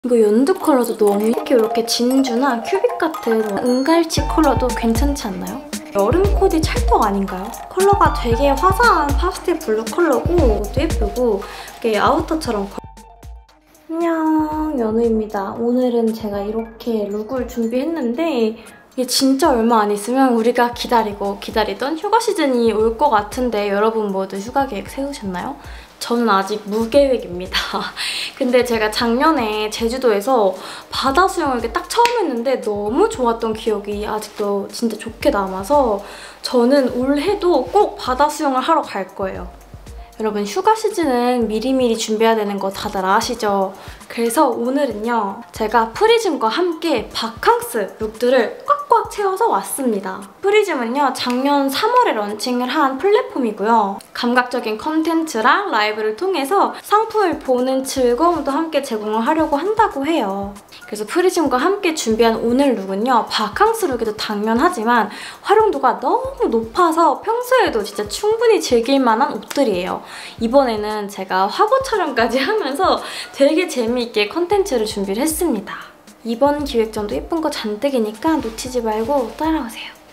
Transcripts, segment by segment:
이거 연두 컬러도 너무 이렇게 진주나 큐빅 같은 은갈치 컬러도 괜찮지 않나요? 여름 코디 찰떡 아닌가요? 컬러가 되게 화사한 파스텔 블루 컬러고 이것도 예쁘고 이게 아우터처럼 안녕, 연우입니다. 오늘은 제가 이렇게 룩을 준비했는데 이게 진짜 얼마 안 있으면 우리가 기다리던 휴가 시즌이 올 것 같은데 여러분 모두 휴가 계획 세우셨나요? 저는 아직 무계획입니다. 근데 제가 작년에 제주도에서 바다 수영을 이렇게 딱 처음 했는데 너무 좋았던 기억이 아직도 진짜 좋게 남아서 저는 올해도 꼭 바다 수영을 하러 갈 거예요. 여러분 휴가 시즌은 미리미리 준비해야 되는 거 다들 아시죠? 그래서 오늘은요 제가 프리즘과 함께 바캉스 룩들을 꽉꽉 채워서 왔습니다. 프리즘은요 작년 3월에 런칭을 한 플랫폼이고요. 감각적인 컨텐츠랑 라이브를 통해서 상품을 보는 즐거움도 함께 제공을 하려고 한다고 해요. 그래서 프리즘과 함께 준비한 오늘 룩은요 바캉스 룩에도 당연하지만 활용도가 너무 높아서 평소에도 진짜 충분히 즐길 만한 옷들이에요. 이번에는 제가 화보 촬영까지 하면서 되게 재미있게 컨텐츠를 준비를 했습니다. 이번 기획전도 예쁜 거 잔뜩이니까 놓치지 말고 따라오세요.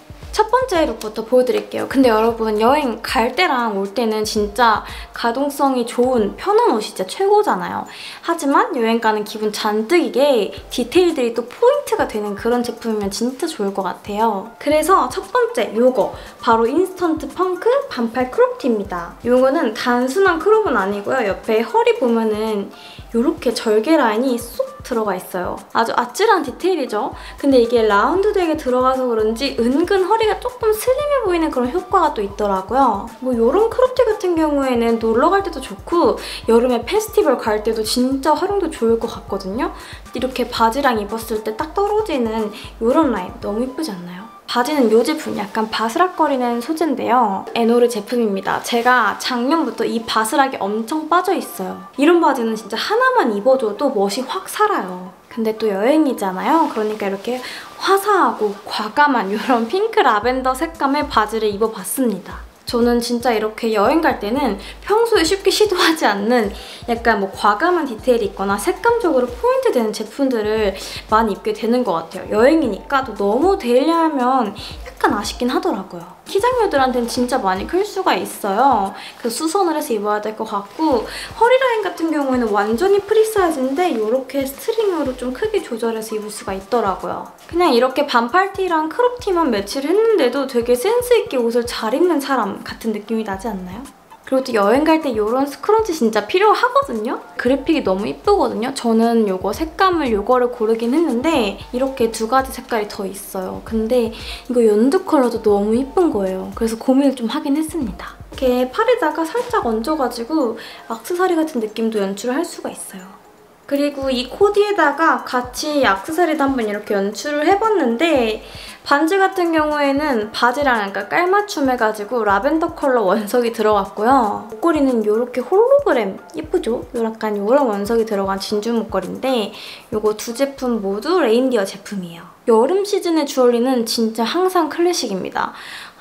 첫 번째 룩부터 보여드릴게요. 근데 여러분 여행 갈 때랑 올 때는 진짜 가동성이 좋은 편한 옷이 진짜 최고잖아요. 하지만 여행 가는 기분 잔뜩이게 디테일들이 또 포인트가 되는 그런 제품이면 진짜 좋을 것 같아요. 그래서 첫 번째 요거 바로 인스턴트 펑크 반팔 크롭티입니다. 요거는 단순한 크롭은 아니고요. 옆에 허리 보면은 이렇게 절개 라인이 쏙 들어가 있어요. 아주 아찔한 디테일이죠? 근데 이게 라운드되게 들어가서 그런지 은근 허리가 조금 슬림해 보이는 그런 효과가 또 있더라고요. 뭐 이런 크롭티 같은 경우에는 놀러 갈 때도 좋고 여름에 페스티벌 갈 때도 진짜 활용도 좋을 것 같거든요? 이렇게 바지랑 입었을 때 딱 떨어지는 이런 라인 너무 예쁘지 않나요? 바지는 이 제품 약간 바스락거리는 소재인데요. 에노르 제품입니다. 제가 작년부터 이 바스락이 엄청 빠져있어요. 이런 바지는 진짜 하나만 입어줘도 멋이 확 살아요. 근데 또 여행이잖아요. 그러니까 이렇게 화사하고 과감한 이런 핑크 라벤더 색감의 바지를 입어봤습니다. 저는 진짜 이렇게 여행 갈 때는 평소에 쉽게 시도하지 않는 약간 뭐 과감한 디테일이 있거나 색감적으로 포인트 되는 제품들을 많이 입게 되는 것 같아요. 여행이니까 또 너무 데일리하면 약간 아쉽긴 하더라고요. 키장녀들한테는 진짜 많이 클 수가 있어요. 그래서 수선을 해서 입어야 될 것 같고 허리 라인 같은 경우에는 완전히 프리 사이즈인데 이렇게 스트링으로 좀 크게 조절해서 입을 수가 있더라고요. 그냥 이렇게 반팔티랑 크롭티만 매치를 했는데도 되게 센스 있게 옷을 잘 입는 사람 같은 느낌이 나지 않나요? 그리고 또 여행 갈 때 이런 스크런치 진짜 필요하거든요? 그래픽이 너무 이쁘거든요? 저는 이거 색감을 이거를 고르긴 했는데 이렇게 두 가지 색깔이 더 있어요. 근데 이거 연두 컬러도 너무 이쁜 거예요. 그래서 고민을 좀 하긴 했습니다. 이렇게 팔에다가 살짝 얹어가지고 액세서리 같은 느낌도 연출을 할 수가 있어요. 그리고 이 코디에다가 같이 액세서리도 한번 이렇게 연출을 해봤는데 반지 같은 경우에는 바지랑 약간 깔맞춤 해가지고 라벤더 컬러 원석이 들어갔고요. 목걸이는 이렇게 홀로그램 예쁘죠? 약간 이런 원석이 들어간 진주 목걸이인데 이거 두 제품 모두 레인디어 제품이에요. 여름 시즌의 주얼리는 진짜 항상 클래식입니다.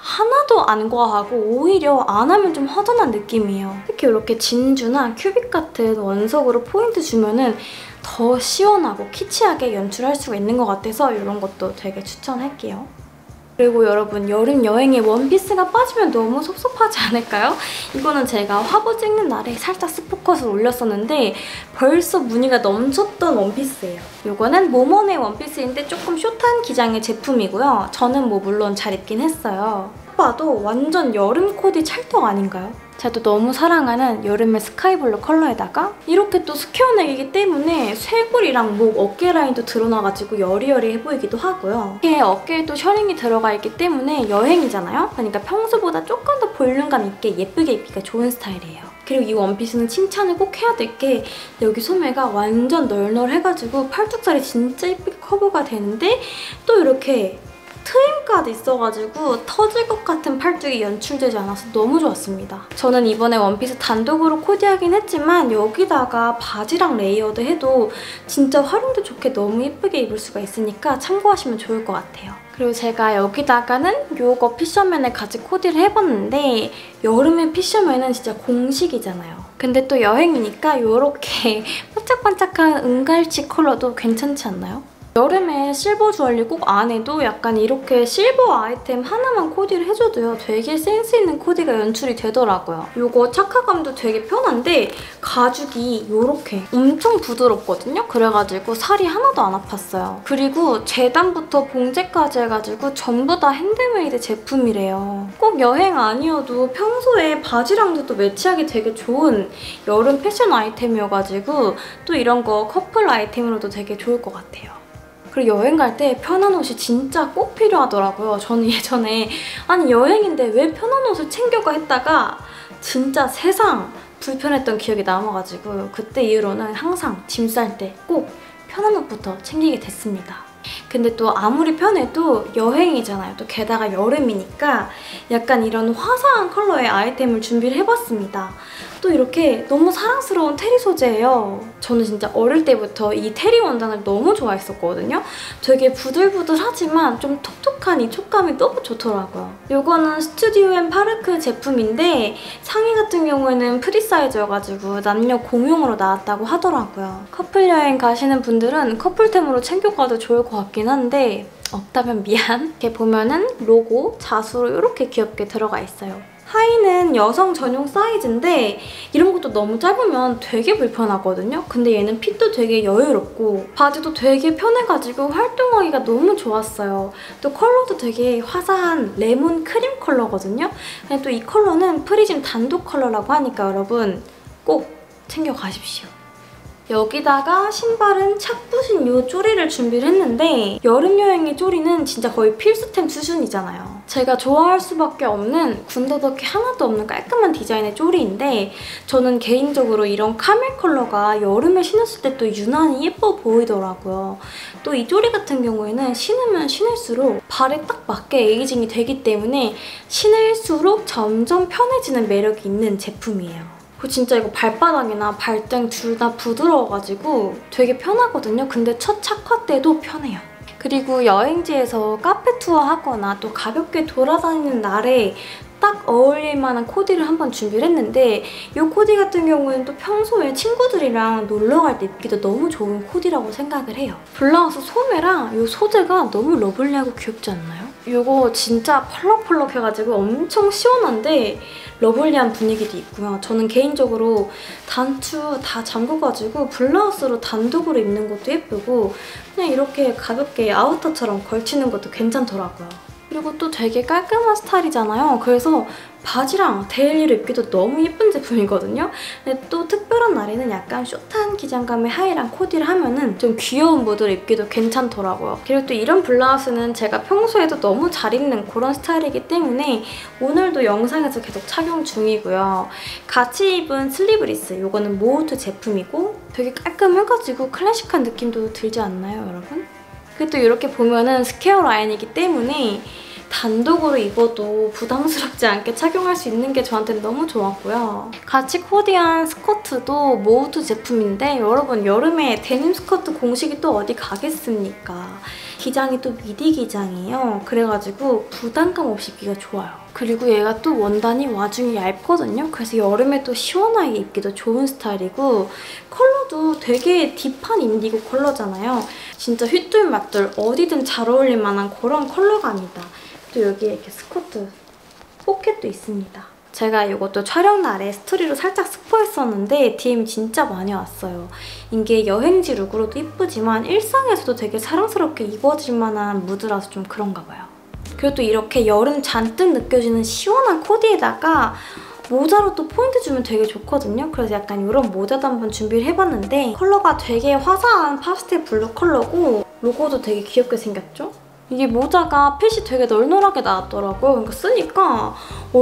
하나도 안 과하고 오히려 안 하면 좀 허전한 느낌이에요. 특히 이렇게 진주나 큐빅 같은 원석으로 포인트 주면은 더 시원하고 키치하게 연출할 수가 있는 것 같아서 이런 것도 되게 추천할게요. 그리고 여러분 여름 여행에 원피스가 빠지면 너무 섭섭하지 않을까요? 이거는 제가 화보 찍는 날에 살짝 스포컷을 올렸었는데 벌써 무늬가 넘쳤던 원피스예요. 이거는 모모네 원피스인데 조금 숏한 기장의 제품이고요. 저는 뭐 물론 잘 입긴 했어요. 봐도 완전 여름 코디 찰떡 아닌가요? 제가 또 너무 사랑하는 여름의 스카이블루 컬러에다가 이렇게 또 스퀘어넥이기 때문에 쇄골이랑 목, 어깨 라인도 드러나가지고 여리여리해 보이기도 하고요. 이렇게 어깨에 또 셔링이 들어가 있기 때문에 여행이잖아요? 그러니까 평소보다 조금 더 볼륨감 있게 예쁘게 입기가 좋은 스타일이에요. 그리고 이 원피스는 칭찬을 꼭 해야 될 게 여기 소매가 완전 널널해가지고 팔뚝살이 진짜 예쁘게 커버가 되는데 또 이렇게 트임까지 있어가지고 터질 것 같은 팔뚝이 연출되지 않아서 너무 좋았습니다. 저는 이번에 원피스 단독으로 코디하긴 했지만 여기다가 바지랑 레이어드 해도 진짜 활용도 좋게 너무 예쁘게 입을 수가 있으니까 참고하시면 좋을 것 같아요. 그리고 제가 여기다가는 요거 피셔맨을 같이 코디를 해봤는데 여름에 피셔맨은 진짜 공식이잖아요. 근데 또 여행이니까 요렇게 반짝반짝한 은갈치 컬러도 괜찮지 않나요? 여름에 실버 주얼리 꼭 안 해도 약간 이렇게 실버 아이템 하나만 코디를 해줘도요. 되게 센스 있는 코디가 연출이 되더라고요. 이거 착화감도 되게 편한데 가죽이 이렇게 엄청 부드럽거든요. 그래가지고 살이 하나도 안 아팠어요. 그리고 재단부터 봉제까지 해가지고 전부 다 핸드메이드 제품이래요. 꼭 여행 아니어도 평소에 바지랑도 또 매치하기 되게 좋은 여름 패션 아이템이어가지고 또 이런 거 커플 아이템으로도 되게 좋을 것 같아요. 그리고 여행 갈 때 편한 옷이 진짜 꼭 필요하더라고요. 저는 예전에 아니 여행인데 왜 편한 옷을 챙겨가 했다가 진짜 세상 불편했던 기억이 남아가지고 그때 이후로는 항상 짐 쌀 때 꼭 편한 옷부터 챙기게 됐습니다. 근데 또 아무리 편해도 여행이잖아요. 또 게다가 여름이니까 약간 이런 화사한 컬러의 아이템을 준비를 해봤습니다. 또 이렇게 너무 사랑스러운 테리 소재예요. 저는 진짜 어릴 때부터 이 테리 원단을 너무 좋아했었거든요. 되게 부들부들하지만 좀 톡톡한 이 촉감이 너무 좋더라고요. 이거는 스튜디오 앤 파르크 제품인데 상의 같은 경우에는 프리 사이즈여가지고 남녀 공용으로 나왔다고 하더라고요. 커플 여행 가시는 분들은 커플템으로 챙겨가도 좋을 것 같긴 한데 없다면 미안. 이렇게 보면은 로고, 자수로 이렇게 귀엽게 들어가 있어요. 하의는 여성 전용 사이즈인데 이런 것도 너무 짧으면 되게 불편하거든요. 근데 얘는 핏도 되게 여유롭고 바지도 되게 편해가지고 활동하기가 너무 좋았어요. 또 컬러도 되게 화사한 레몬 크림 컬러거든요. 근데 또 이 컬러는 프리즘 단독 컬러라고 하니까 여러분 꼭 챙겨가십시오. 여기다가 신발은 착붙인 이 쪼리를 준비를 했는데 여름 여행의 쪼리는 진짜 거의 필수템 수준이잖아요. 제가 좋아할 수밖에 없는 군더더기 하나도 없는 깔끔한 디자인의 쪼리인데 저는 개인적으로 이런 카멜 컬러가 여름에 신었을 때 또 유난히 예뻐 보이더라고요. 또 이 쪼리 같은 경우에는 신으면 신을수록 발에 딱 맞게 에이징이 되기 때문에 신을수록 점점 편해지는 매력이 있는 제품이에요. 진짜 이거 발바닥이나 발등 둘 다 부드러워가지고 되게 편하거든요. 근데 첫 착화 때도 편해요. 그리고 여행지에서 카페 투어 하거나 또 가볍게 돌아다니는 날에 딱 어울릴 만한 코디를 한번 준비를 했는데 이 코디 같은 경우는 또 평소에 친구들이랑 놀러 갈 때 입기도 너무 좋은 코디라고 생각을 해요. 블라우스 소매랑 이 소재가 너무 러블리하고 귀엽지 않나요? 이거 진짜 펄럭펄럭해가지고 엄청 시원한데 러블리한 분위기도 있고요. 저는 개인적으로 단추 다 잠궈가지고 블라우스로 단독으로 입는 것도 예쁘고 그냥 이렇게 가볍게 아우터처럼 걸치는 것도 괜찮더라고요. 그리고 또 되게 깔끔한 스타일이잖아요. 그래서 바지랑 데일리로 입기도 너무 예쁜 제품이거든요. 근데 또 특별한 날에는 약간 숏한 기장감의 하의랑 코디를 하면은 좀 귀여운 무드로 입기도 괜찮더라고요. 그리고 또 이런 블라우스는 제가 평소에도 너무 잘 입는 그런 스타일이기 때문에 오늘도 영상에서 계속 착용 중이고요. 같이 입은 슬리브리스, 이거는 모우트 제품이고 되게 깔끔해가지고 클래식한 느낌도 들지 않나요, 여러분? 그리고 또 이렇게 보면은 스퀘어 라인이기 때문에 단독으로 입어도 부담스럽지 않게 착용할 수 있는 게 저한테는 너무 좋았고요. 같이 코디한 스커트도 모우트 제품인데 여러분 여름에 데님 스커트 공식이 또 어디 가겠습니까? 기장이 또 미디 기장이에요. 그래가지고 부담감 없이 입기가 좋아요. 그리고 얘가 또 원단이 와중에 얇거든요. 그래서 여름에 또 시원하게 입기도 좋은 스타일이고 컬러도 되게 딥한 인디고 컬러잖아요. 진짜 휘뚤마뚤 어디든 잘 어울릴 만한 그런 컬러감이다. 또 여기에 이렇게 스커트 포켓도 있습니다. 제가 이것도 촬영 날에 스토리로 살짝 스포했었는데 DM이 진짜 많이 왔어요. 이게 여행지 룩으로도 이쁘지만 일상에서도 되게 사랑스럽게 입어질 만한 무드라서 좀 그런가 봐요. 그리고 또 이렇게 여름 잔뜩 느껴지는 시원한 코디에다가 모자로 또 포인트 주면 되게 좋거든요. 그래서 약간 이런 모자도 한번 준비를 해봤는데 컬러가 되게 화사한 파스텔 블루 컬러고 로고도 되게 귀엽게 생겼죠? 이게 모자가 핏이 되게 널널하게 나왔더라고요. 그러니까 쓰니까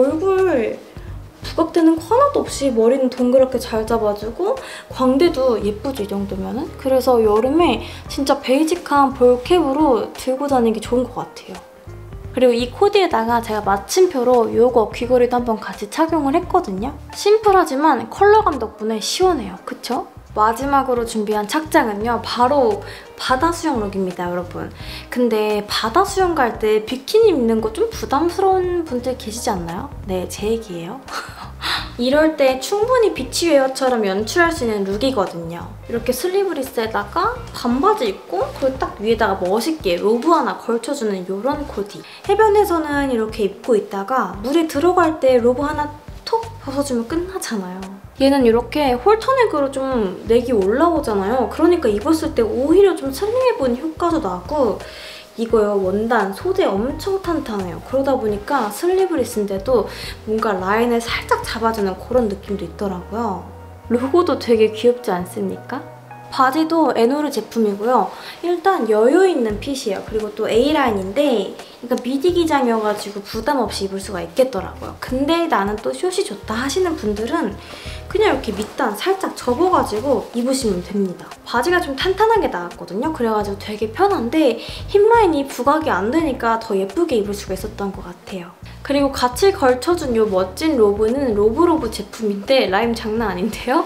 얼굴 부각되는 거 하나도 없이 머리는 동그랗게 잘 잡아주고 광대도 예쁘죠, 이 정도면은? 그래서 여름에 진짜 베이직한 볼캡으로 들고 다니기 좋은 것 같아요. 그리고 이 코디에다가 제가 마침표로 이거 귀걸이도 한번 같이 착용을 했거든요. 심플하지만 컬러감 덕분에 시원해요. 그쵸? 마지막으로 준비한 착장은요. 바로 바다 수영 룩입니다, 여러분. 근데 바다 수영 갈 때 비키니 입는 거 좀 부담스러운 분들 계시지 않나요? 네, 제 얘기예요. 이럴 때 충분히 비치웨어처럼 연출할 수 있는 룩이거든요. 이렇게 슬리브리스에다가 반바지 입고 그리고 딱 위에다가 멋있게 로브 하나 걸쳐주는 이런 코디. 해변에서는 이렇게 입고 있다가 물에 들어갈 때 로브 하나 톡 벗어주면 끝나잖아요. 얘는 이렇게 홀터넥으로 좀 넥이 올라오잖아요. 그러니까 입었을 때 오히려 좀 슬림해 보이는 효과도 나고 이거요, 원단, 소재 엄청 탄탄해요. 그러다 보니까 슬리브리스인데도 뭔가 라인을 살짝 잡아주는 그런 느낌도 있더라고요. 로고도 되게 귀엽지 않습니까? 바지도 에노르 제품이고요. 일단 여유 있는 핏이에요. 그리고 또 A라인인데 그러니까 미디 기장이어가지고 부담 없이 입을 수가 있겠더라고요. 근데 나는 또 숏이 좋다 하시는 분들은 그냥 이렇게 밑단 살짝 접어가지고 입으시면 됩니다. 바지가 좀 탄탄하게 나왔거든요. 그래가지고 되게 편한데 힙라인이 부각이 안 되니까 더 예쁘게 입을 수가 있었던 것 같아요. 그리고 같이 걸쳐준 이 멋진 로브는 로브로브 제품인데 라임 장난 아닌데요?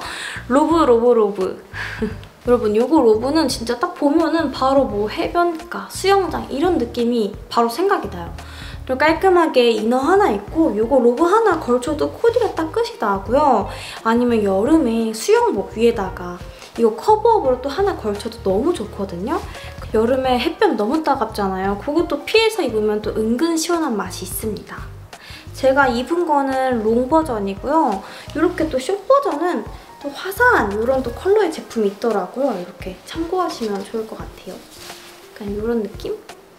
로브 여러분 이거 로브는 진짜 딱 보면은 바로 뭐 해변가, 수영장 이런 느낌이 바로 생각이 나요. 그리고 깔끔하게 이너 하나 있고 이거 로브 하나 걸쳐도 코디가 딱 끝이 나고요. 아니면 여름에 수영복 위에다가 이거 커버업으로 또 하나 걸쳐도 너무 좋거든요. 여름에 햇볕 너무 따갑잖아요. 그것도 피해서 입으면 또 은근 시원한 맛이 있습니다. 제가 입은 거는 롱 버전이고요. 이렇게 또 숏 버전은 또 화사한 이런 또 컬러의 제품이 있더라고요. 이렇게 참고하시면 좋을 것 같아요. 약간 이런 느낌?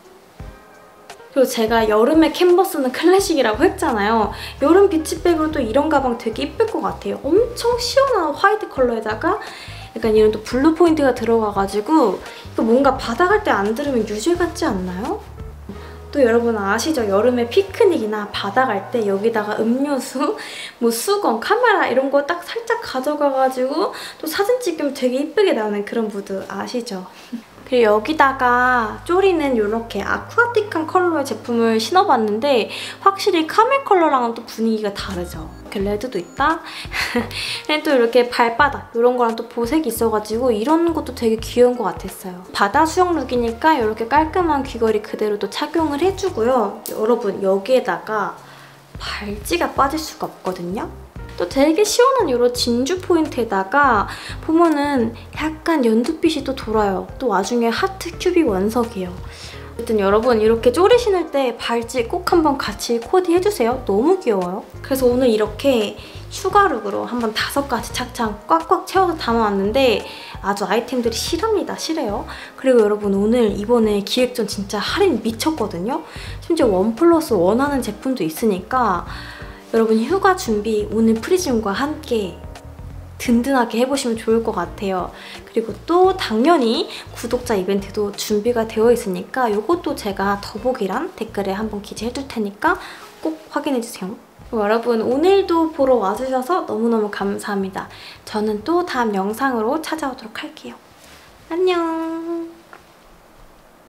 그리고 제가 여름에 캔버스는 클래식이라고 했잖아요. 여름 비치백으로 또 이런 가방 되게 예쁠 것 같아요. 엄청 시원한 화이트 컬러에다가 약간 이런 또 블루 포인트가 들어가가지고 이거 뭔가 바다 갈 때 안 들으면 유질 같지 않나요? 또 여러분 아시죠? 여름에 피크닉이나 바다 갈 때 여기다가 음료수, 뭐 수건, 카메라 이런 거 딱 살짝 가져가가지고 또 사진 찍으면 되게 이쁘게 나오는 그런 무드 아시죠? 그리고 여기다가 쪼리는 이렇게 아쿠아틱한 컬러의 제품을 신어봤는데 확실히 카멜 컬러랑은 또 분위기가 다르죠. 이렇게 레드도 있다. 또 이렇게 발바닥 이런 거랑 또 보색이 있어가지고 이런 것도 되게 귀여운 것 같았어요. 바다 수영 룩이니까 이렇게 깔끔한 귀걸이 그대로 또 착용을 해주고요. 여러분 여기에다가 발찌가 빠질 수가 없거든요. 또 되게 시원한 이런 진주 포인트에다가 보면은 약간 연두빛이 또 돌아요. 또 와중에 하트 큐빅 원석이에요. 어쨌든 여러분 이렇게 쪼리 신을 때 발찌 꼭 한번 같이 코디 해주세요. 너무 귀여워요. 그래서 오늘 이렇게 슈가룩으로 한번 5가지 착장 꽉꽉 채워서 담아왔는데 아주 아이템들이 실합니다. 실해요. 그리고 여러분 오늘 이번에 기획전 진짜 할인 미쳤거든요. 심지어 1+1 하는 제품도 있으니까 여러분 휴가 준비 오늘 프리즘과 함께 든든하게 해보시면 좋을 것 같아요. 그리고 또 당연히 구독자 이벤트도 준비가 되어 있으니까 이것도 제가 더보기란 댓글에 한번 기재해둘 테니까 꼭 확인해주세요. 여러분 오늘도 보러 와주셔서 너무너무 감사합니다. 저는 또 다음 영상으로 찾아오도록 할게요. 안녕!